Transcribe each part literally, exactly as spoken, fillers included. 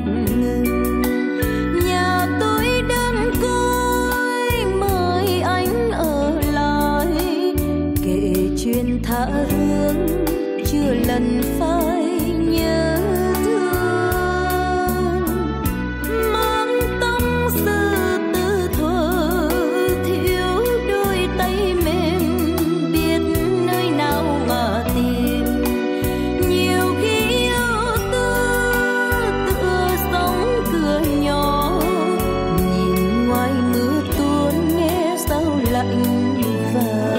ngừng. Nhà tôi đơn côi mời anh ở lại, kể chuyện tha hương chưa lần phai nhớ thương. Mang tâm sự tư thuở thiếu đôi tay mềm, biết nơi nào mà tìm. Nhiều khi yêu thương tựa sóng cửa nhỏ, nhìn ngoài mưa tuôn nghe sao lạnh vào.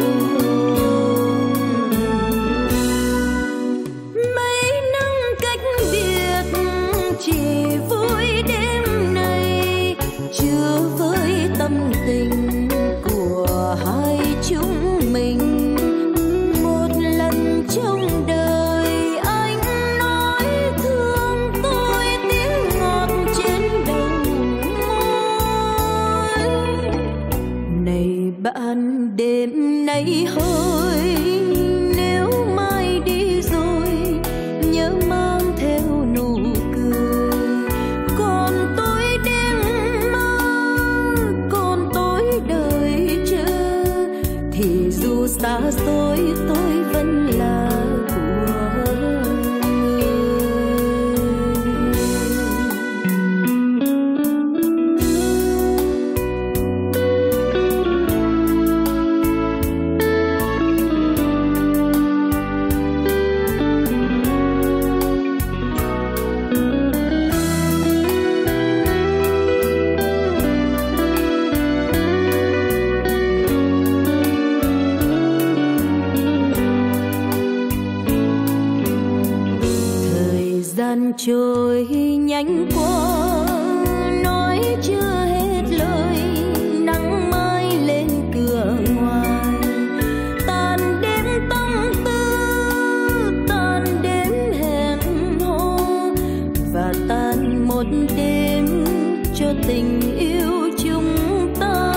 Mấy năm cách biệt chỉ vui đêm nay, chưa với tâm tình của hai chúng mình. Một lần trong đời anh nói thương tôi tiếng ngọt trên đầu môi. Này bạn đêm nay hỡi, nếu mai đi rồi nhớ mang theo nụ cười. Còn tôi đêm mơ, còn tôi đợi chờ, thì dù xa xôi tôi vẫn là của người. Thời gian trôi nhanh quá, nói chưa hết lời, nắng mai lên cửa ngoài. Tàn đêm tâm tư, tàn đêm hẹn hò, và tàn một đêm cho tình yêu chúng ta.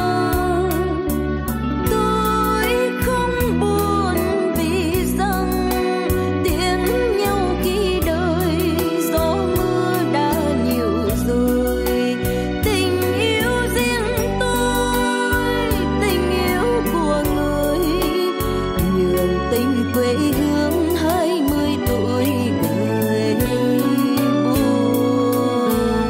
Tôi không buồn vì rằng tiễn nhau khi đời gió mưa đã nhiều rồi. Tình yêu riêng tôi, tình yêu của người, nhường tình quê hương hai mươi tuổi người buồn.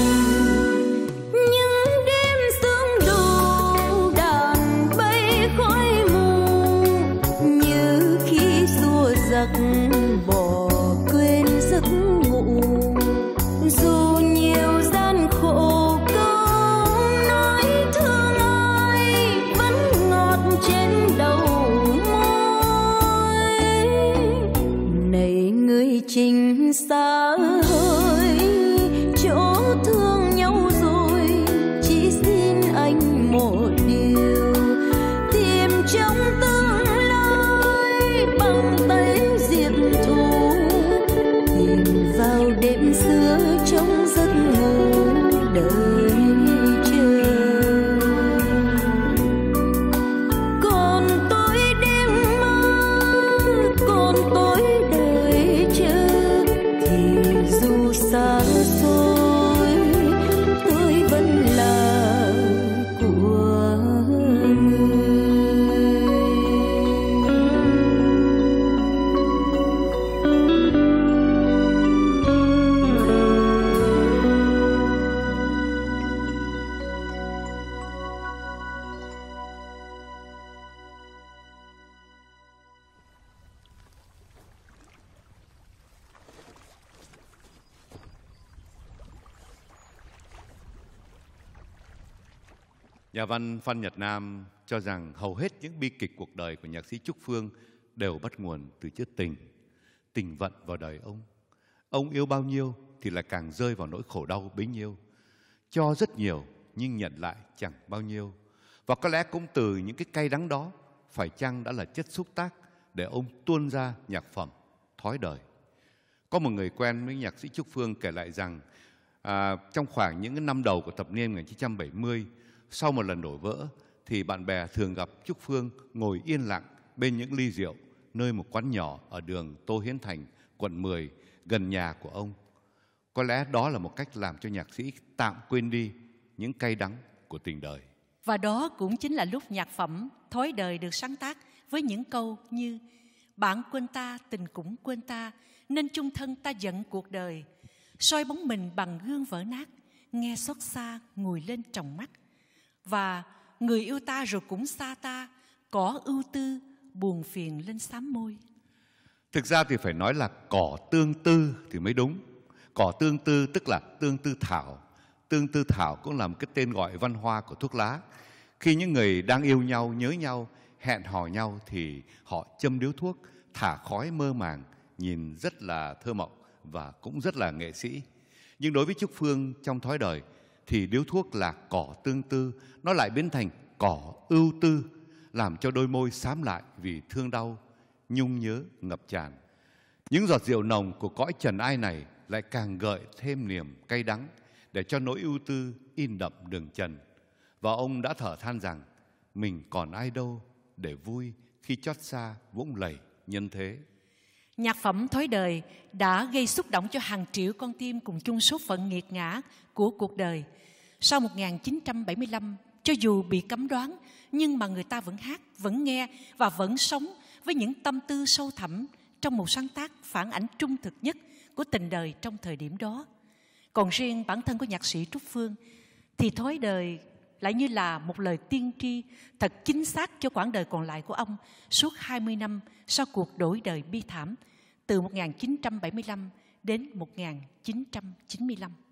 Những đêm sương đổ đàn bay khói mù, như khi xua giặc bỏ quên giấc ngủ. Dù nhiều gian khổ câu nói thương ai vẫn ngọt trên đầu môi. Này người情xa hơi, chỗ thương nhau rồi, chỉ xin anh một điều, tìm trong tương lai bằng tay diệt thù, tìm vào đêm xưa trong giấc ngủ đợi chờ. Còn tôi đêm mơ, còn tôi đợi chờ, thì dù xa xôi tôi vẫn là của người. Nhà văn Phan Nhật Nam cho rằng hầu hết những bi kịch cuộc đời của nhạc sĩ Trúc Phương đều bắt nguồn từ chữ tình, tình vận vào đời ông. Ông yêu bao nhiêu thì lại càng rơi vào nỗi khổ đau bấy nhiêu. Cho rất nhiều nhưng nhận lại chẳng bao nhiêu. Và có lẽ cũng từ những cái cay đắng đó, phải chăng đã là chất xúc tác để ông tuôn ra nhạc phẩm Thói Đời. Có một người quen với nhạc sĩ Trúc Phương kể lại rằng à, trong khoảng những năm đầu của thập niên một nghìn chín trăm bảy mươi, sau một lần đổ vỡ, thì bạn bè thường gặp Trúc Phương ngồi yên lặng bên những ly rượu nơi một quán nhỏ ở đường Tô Hiến Thành, quận mười, gần nhà của ông. Có lẽ đó là một cách làm cho nhạc sĩ tạm quên đi những cay đắng của tình đời. Và đó cũng chính là lúc nhạc phẩm Thói Đời được sáng tác với những câu như: bạn quên ta, tình cũng quên ta, nên chung thân ta giận cuộc đời. Soi bóng mình bằng gương vỡ nát, nghe xót xa ngùi lên tròng mắt. Và người yêu ta rồi cũng xa ta, cỏ ưu tư buồn phiền lên xám môi. Thực ra thì phải nói là cỏ tương tư thì mới đúng. Cỏ tương tư tức là tương tư thảo. Tương tư thảo cũng là một cái tên gọi văn hoa của thuốc lá. Khi những người đang yêu nhau, nhớ nhau, hẹn hò nhau thì họ châm điếu thuốc, thả khói mơ màng, nhìn rất là thơ mộng và cũng rất là nghệ sĩ. Nhưng đối với Trúc Phương trong Thói Đời thì điếu thuốc là cỏ tương tư, nó lại biến thành cỏ ưu tư, làm cho đôi môi xám lại vì thương đau, nhung nhớ ngập tràn. Những giọt rượu nồng của cõi trần ai này lại càng gợi thêm niềm cay đắng để cho nỗi ưu tư in đậm đường trần. Và ông đã thở than rằng mình còn ai đâu để vui khi chót xa vũng lầy nhân thế. Nhạc phẩm Thói Đời đã gây xúc động cho hàng triệu con tim cùng chung số phận nghiệt ngã của cuộc đời. Sau một nghìn chín trăm bảy mươi lăm, cho dù bị cấm đoán, nhưng mà người ta vẫn hát, vẫn nghe và vẫn sống với những tâm tư sâu thẳm trong một sáng tác phản ảnh trung thực nhất của tình đời trong thời điểm đó. Còn riêng bản thân của nhạc sĩ Trúc Phương thì Thói Đời lại như là một lời tiên tri thật chính xác cho quãng đời còn lại của ông suốt hai mươi năm sau cuộc đổi đời bi thảm từ một nghìn chín trăm bảy mươi lăm đến một nghìn chín trăm chín mươi lăm.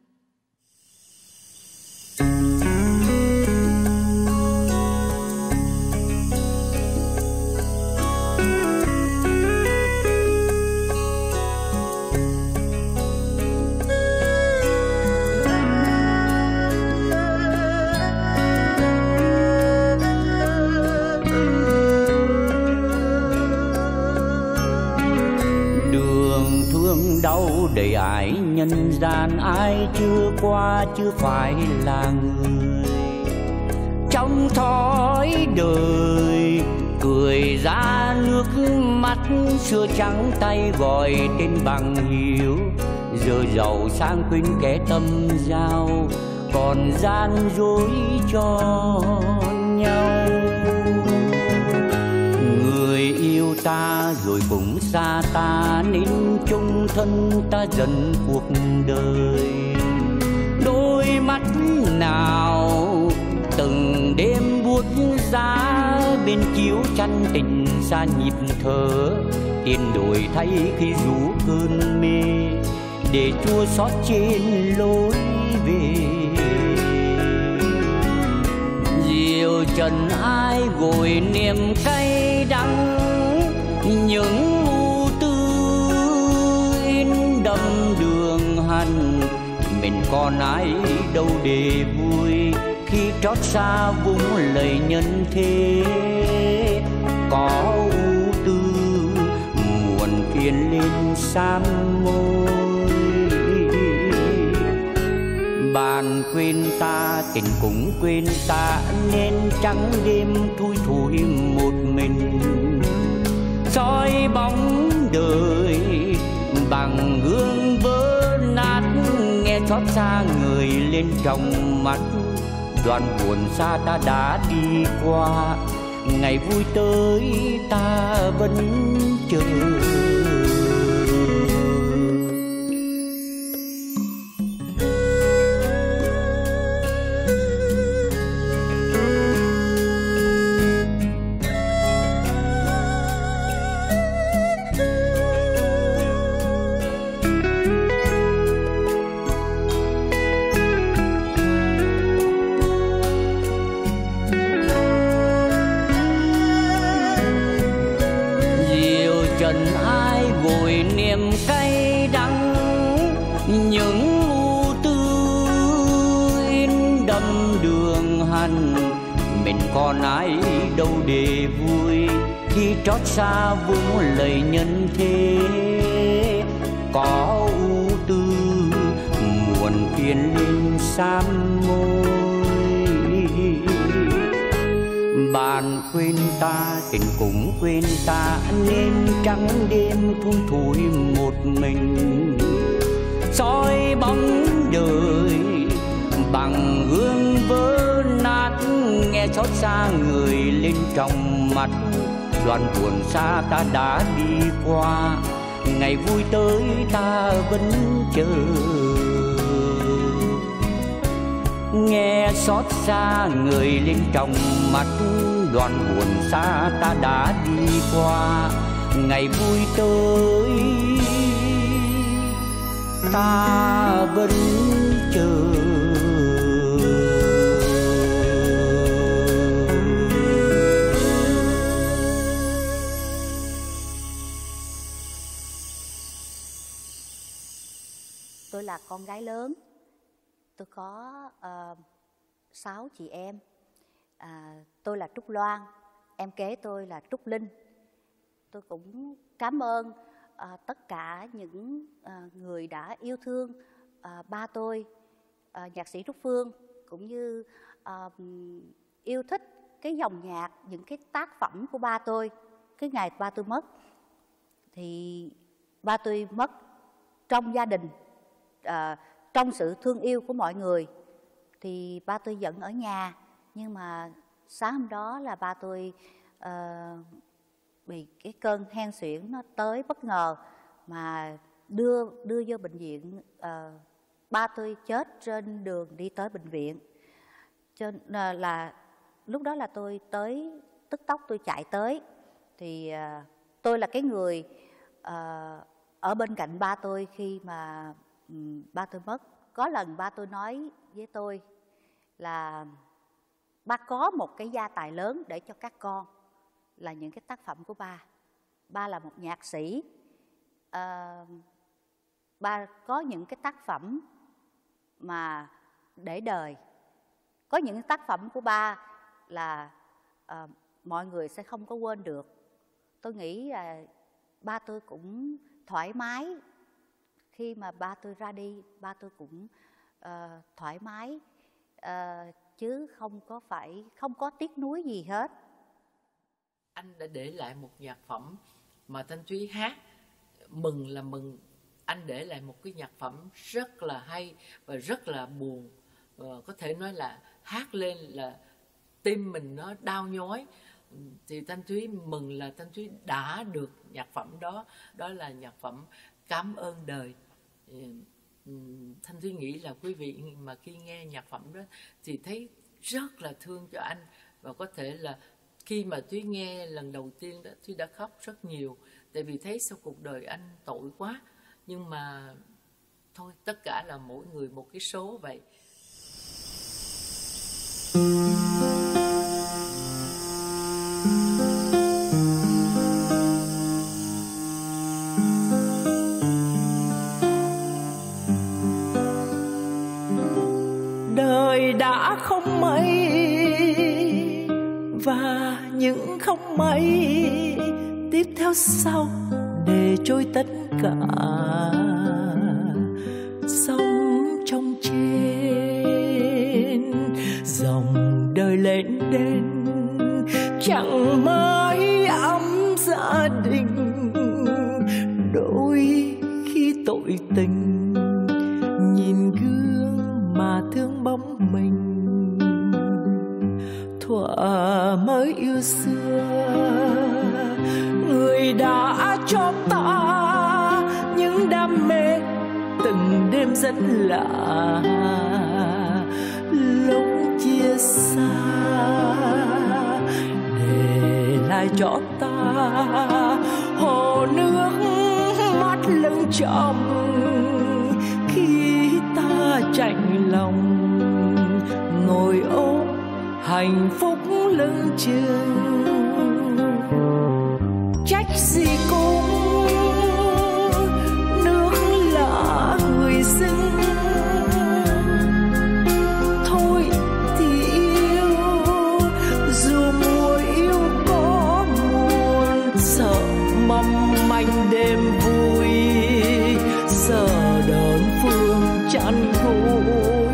Đau đầy ải nhân gian, ai chưa qua chưa phải là người. Trong thói đời cười ra nước mắt, xưa trắng tay gọi tên bằng hiếu. Giờ giàu sang quên kẻ tâm giao, còn gian dối cho nhau. Người yêu ta rồi cũng xa ta, nên chung thân ta dần cuộc đời. Đôi mắt nào từng đêm buốt giá, bên chiếu chăn tình xa nhịp thở. Tiền đổi thay khi rủ cơn mê, để chua xót trên lối về. Diều trần ai gội niềm cay đắng, những ưu tư in đậm đường hằn. Mình còn ai đâu để vui khi trót xa vũng lầy nhân thế. Có ưu tư muộn phiền lên xám môi. Bạn quên ta, tình cũng quên ta, nên trắng đêm thui thui một mình. Soi bóng đời bằng gương vỡ nát, nghe xót xa người lên trong mắt. Đoạn buồn xa ta đã đi qua, ngày vui tới ta vẫn chờ. Còn ai đâu để vui khi trót xa vũng lầy nhân thế. Có ưu tư muộn phiền lên xám môi. Bạn quên ta, tình cũng quên ta, nên trắng đêm thui thui một mình. Soi bóng đời bằng gương vỡ nát, nghe xót xa người lên trong mắt. Đoạn buồn xa ta đã đi qua, ngày vui tới ta vẫn chờ. Nghe xót xa người lên trong mắt, đoạn buồn xa ta đã đi qua, ngày vui tới ta vẫn chờ. Tôi là con gái lớn, tôi có uh, sáu chị em. À, tôi là Trúc Loan, em kế tôi là Trúc Linh. Tôi cũng cảm ơn à, tất cả những à, người đã yêu thương à, ba tôi, à, nhạc sĩ Trúc Phương, cũng như à, yêu thích cái dòng nhạc, những cái tác phẩm của ba tôi. Cái ngày ba tôi mất thì ba tôi mất trong gia đình, à, trong sự thương yêu của mọi người, thì ba tôi vẫn ở nhà. Nhưng mà sáng hôm đó là ba tôi uh, bị cái cơn hen suyễn nó tới bất ngờ mà đưa đưa vô bệnh viện. Uh, ba tôi chết trên đường đi tới bệnh viện. Cho uh, là lúc đó là tôi tới, tức tốc tôi chạy tới. Thì uh, tôi là cái người uh, ở bên cạnh ba tôi khi mà um, ba tôi mất. Có lần ba tôi nói với tôi là ba có một cái gia tài lớn để cho các con, là những cái tác phẩm của ba. Ba là một nhạc sĩ, à, ba có những cái tác phẩm mà để đời. Có những tác phẩm của ba là à, mọi người sẽ không có quên được. Tôi nghĩ là ba tôi cũng thoải mái. Khi mà ba tôi ra đi, ba tôi cũng à, thoải mái, à, chứ không có phải không có tiếc nuối gì hết. Anh đã để lại một nhạc phẩm mà Thanh Thúy hát, mừng là mừng. Anh để lại một cái nhạc phẩm rất là hay và rất là buồn. Và có thể nói là hát lên là tim mình nó đau nhói. Thì Thanh Thúy mừng là Thanh Thúy đã được nhạc phẩm đó. Đó là nhạc phẩm Cảm Ơn Đời. Thanh Thúy nghĩ là quý vị mà khi nghe nhạc phẩm đó thì thấy rất là thương cho anh. Và có thể là khi mà Thúy nghe lần đầu tiên đó, Thúy đã khóc rất nhiều. Tại vì thấy sau cuộc đời anh tội quá. Nhưng mà thôi, tất cả là mỗi người một cái số vậy. Đời đã không mấy và những không mấy tiếp theo sau để trôi tất cả. Sống trong trên dòng đời lên đên, chẳng mấy ấm gia đình. Đôi khi tội tình nhìn gương mà thương bóng mình. Thuở mới yêu xưa, người đã cho ta những đam mê từng đêm rất lạ. Lúc chia xa để lại cho ta hồ nước mắt lưng tròng. Khi ta chạnh lòng ngồi ôm hạnh phúc lưng chừng, trách gì cũng nước lạ người sinh. Thôi thì yêu, dù mùa yêu có muôn, sợ mong manh đêm vui, sợ đơn phương chăn gối.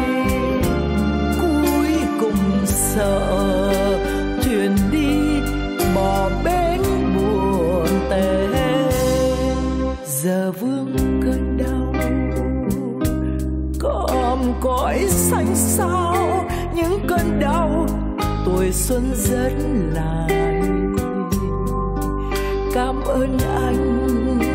Cuối cùng sợ thuyền đi bỏ bến buồn tẻ. Giờ vương cơn đau cõi xanh xao những cơn đau tuổi xuân rất lại. Cảm ơn anh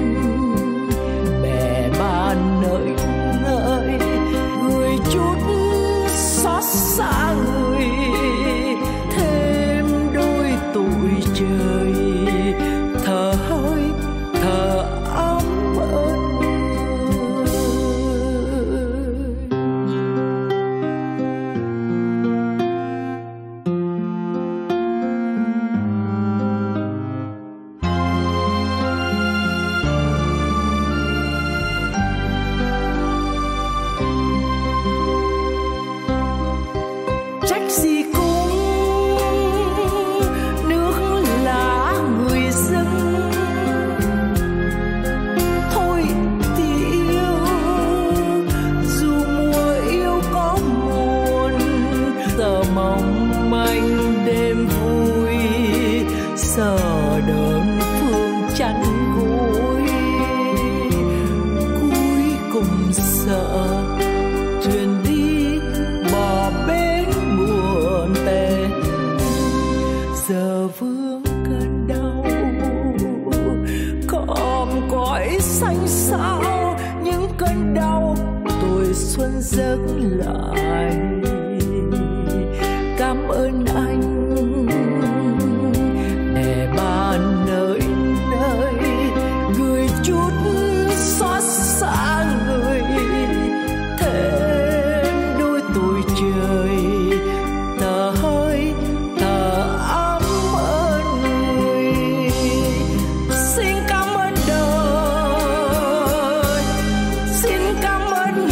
bè bạn nợi ngợi, gửi chút xót xa người thêm đôi tuổi trời, thở hơi thở ấm ơn. Giấc lại. Cảm ơn anh để bạn nơi nơi gửi chút xót xa người thêm đôi tuổi trời, thở hơi thở ấm ơn người. Xin cảm ơn đời, xin cảm ơn người.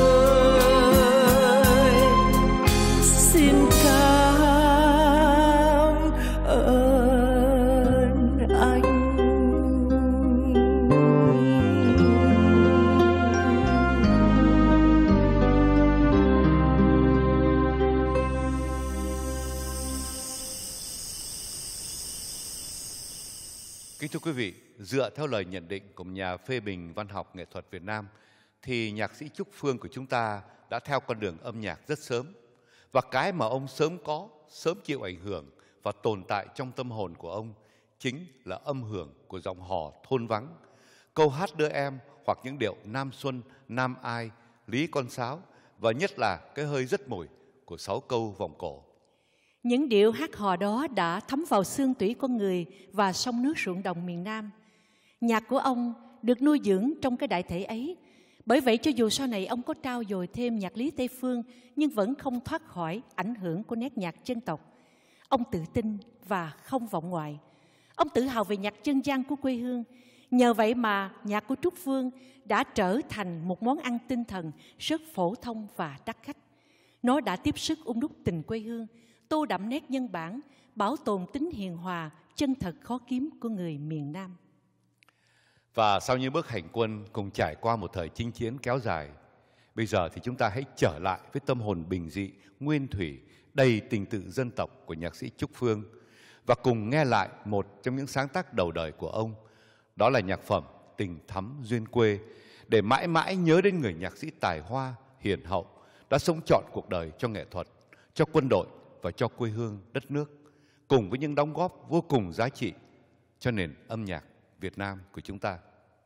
Kính thưa quý vị, dựa theo lời nhận định của nhà phê bình văn học nghệ thuật Việt Nam, thì nhạc sĩ Trúc Phương của chúng ta đã theo con đường âm nhạc rất sớm. Và cái mà ông sớm có, sớm chịu ảnh hưởng và tồn tại trong tâm hồn của ông chính là âm hưởng của dòng hò thôn vắng, câu hát đưa em hoặc những điệu Nam Xuân, Nam Ai, Lý Con Sáo và nhất là cái hơi rất mùi của sáu câu vòng cổ. Những điệu hát hò đó đã thấm vào xương tủy con người và sông nước ruộng đồng miền Nam. Nhạc của ông được nuôi dưỡng trong cái đại thể ấy. Bởi vậy cho dù sau này ông có trau dồi thêm nhạc lý Tây Phương nhưng vẫn không thoát khỏi ảnh hưởng của nét nhạc dân tộc. Ông tự tin và không vọng ngoại. Ông tự hào về nhạc dân gian của quê hương. Nhờ vậy mà nhạc của Trúc Phương đã trở thành một món ăn tinh thần rất phổ thông và đắt khách. Nó đã tiếp sức ung đúc tình quê hương, tô đậm nét nhân bản, bảo tồn tính hiền hòa, chân thật khó kiếm của người miền Nam. Và sau những bước hành quân cùng trải qua một thời chinh chiến kéo dài, bây giờ thì chúng ta hãy trở lại với tâm hồn bình dị, nguyên thủy, đầy tình tự dân tộc của nhạc sĩ Trúc Phương và cùng nghe lại một trong những sáng tác đầu đời của ông, đó là nhạc phẩm Tình Thắm Duyên Quê, để mãi mãi nhớ đến người nhạc sĩ tài hoa, hiền hậu đã sống trọn cuộc đời cho nghệ thuật, cho quân đội và cho quê hương đất nước, cùng với những đóng góp vô cùng giá trị cho nền âm nhạc Việt Nam của chúng ta.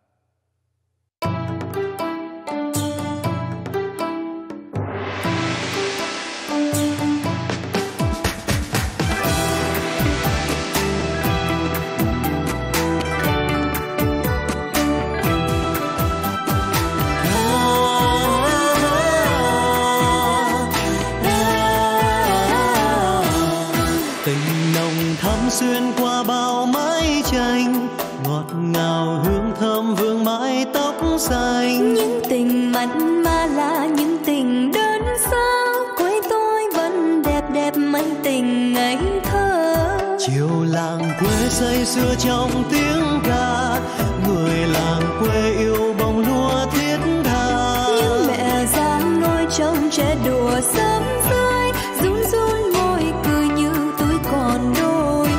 Xuyên qua bao mái tranh, ngọt ngào hương thơm vương mái tóc xanh. Những tình mặn mà là những tình đơn sơ, quê tôi vẫn đẹp đẹp mấy tình ngây thơ. Chiều làng quê say sưa trong tiếng ca, người làng quê yêu bông lúa thiết tha. Những mẹ già nôi trông trẻ đùa sớm rơi, run run môi cười như tôi còn đôi.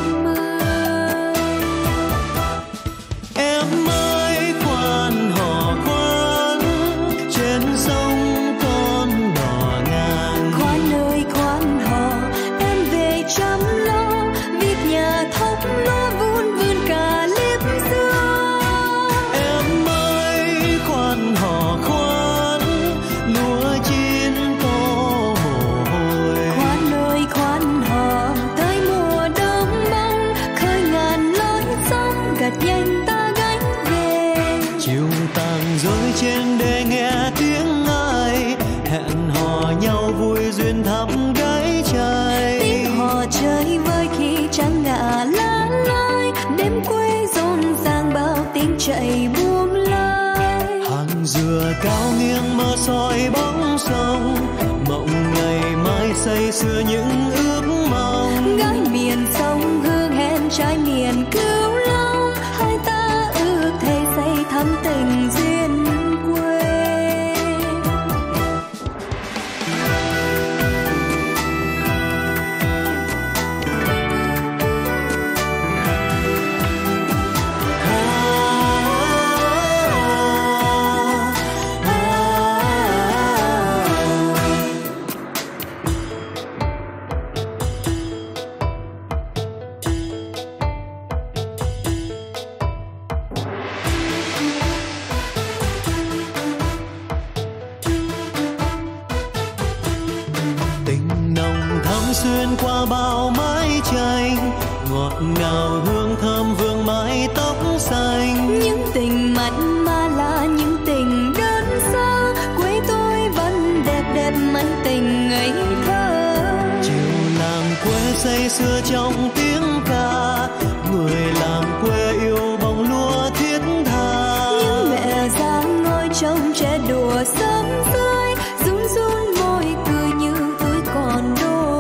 trên để nghe tiếng ai hẹn hò nhau vui duyên thắm gái trai. Tiếng hò chơi vơi khi trăng ngả lá lai, đêm quê rộn ràng bao tiếng chạy buông lái. Hàng dừa cao nghiêng mơ soi bóng sông, mộng ngày mai say sưa những ước mong. Gái miền sông hương hẹn trai miền Cửu Long, hai ta ước thề xây thắm tình duyên quê. Xuyên qua bao mái tranh, ngọt ngào hương thơm vương mái tóc xanh. Những tình mặn mà là những tình đơn sơ, quê tôi vẫn đẹp đẹp mặn tình ngây thơ. Chiều làng quê say sưa trong tiếng ca, người làng quê yêu bông lúa thiết tha. Những mẹ già ngồi trông trẻ đùa sớm rơi, run run môi cười như tôi còn đôi.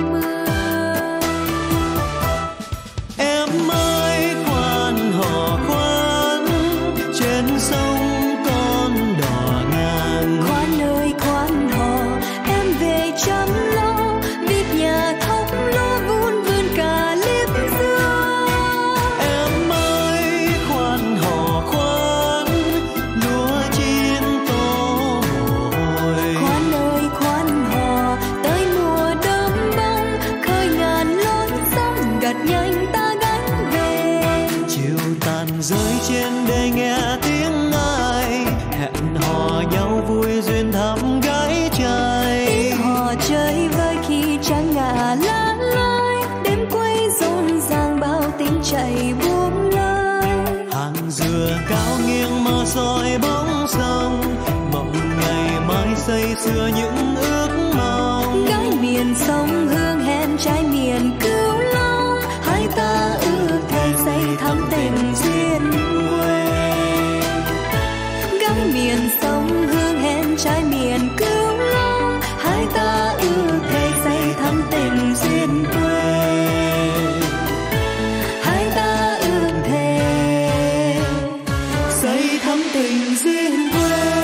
Rơi trên để nghe tiếng ai hẹn hò nhau vui duyên thắm gái trai. Tiếng hò chơi vơi khi trăng ngả lá lai, đêm quê rộn ràng bao tiếng chạy buông lái. Hàng dừa cao nghiêng mơ soi bóng sông, mộng ngày mai say sưa những ước mong. Gái miền sông hương hẹn trai miền Cửu Long, hai ta ước thề xây thắm tình duyên quê. Gái miền sông hương hẹn trai miền Cửu Long, hai ta ước thề xây thắm tình duyên quê. Hai ta ước thề xây thắm tình duyên quê.